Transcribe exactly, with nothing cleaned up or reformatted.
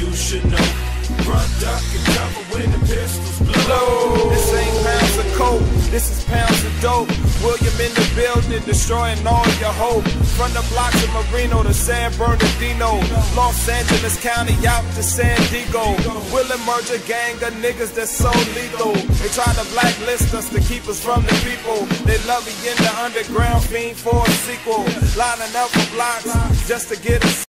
you should know. Run, duck, and cover when the pistols blow. This ain't pounds of coke, this is pounds of dope. William in the building, destroying all your hope. From the blocks of Marino to San Bernardino, Los Angeles County out to San Diego. We'll emerge a gang of niggas that's so lethal. They try to blacklist us to keep us from the people. They love me in the underground, fiend for a sequel. Lining up for blocks just to get us.